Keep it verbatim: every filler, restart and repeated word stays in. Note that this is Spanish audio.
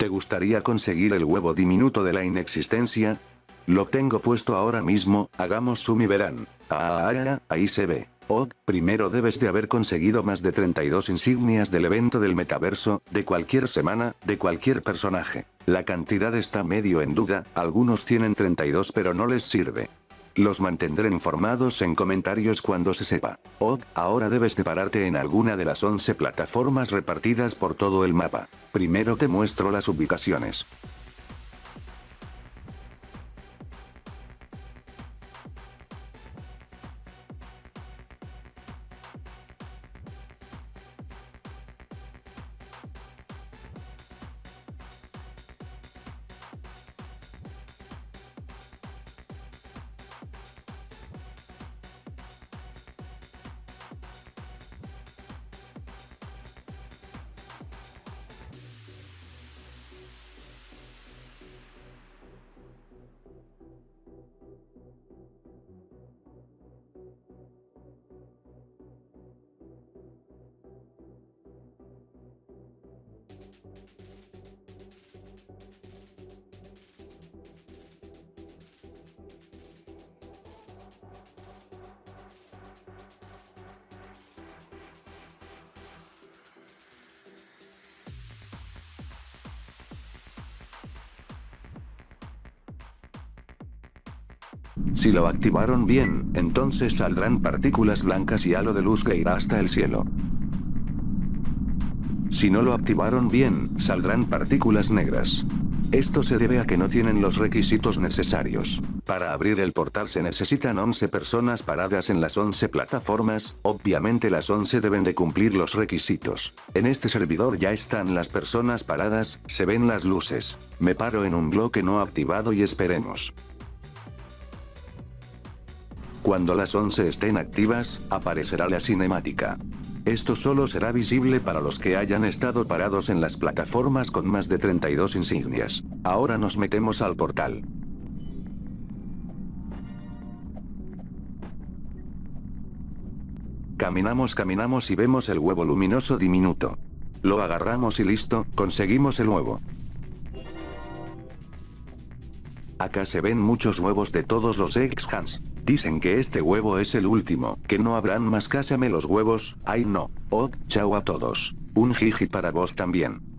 ¿Te gustaría conseguir el huevo diminuto de la inexistencia? Lo tengo puesto ahora mismo, hagamos zoom y verán. Ah, ah, ah, ahí se ve. Oh, primero debes de haber conseguido más de treinta y dos insignias del evento del metaverso, de cualquier semana, de cualquier personaje. La cantidad está medio en duda, algunos tienen treinta y dos pero no les sirve. Los mantendré informados en comentarios cuando se sepa. Oh, ahora debes de pararte en alguna de las once plataformas repartidas por todo el mapa. Primero te muestro las ubicaciones. Si lo activaron bien, entonces saldrán partículas blancas y halo de luz que irá hasta el cielo. Si no lo activaron bien, saldrán partículas negras. Esto se debe a que no tienen los requisitos necesarios. Para abrir el portal se necesitan once personas paradas en las once plataformas, obviamente las once deben de cumplir los requisitos. En este servidor ya están las personas paradas, se ven las luces. Me paro en un bloque no activado y esperemos. Cuando las once estén activas, aparecerá la cinemática. Esto solo será visible para los que hayan estado parados en las plataformas con más de treinta y dos insignias. Ahora nos metemos al portal. Caminamos, caminamos y vemos el huevo luminoso diminuto. Lo agarramos y listo, conseguimos el huevo. Acá se ven muchos huevos de todos los X-Hans. Dicen que este huevo es el último, que no habrán más. Cásame los huevos. Ay no. Oh, chao a todos. Un jiji para vos también.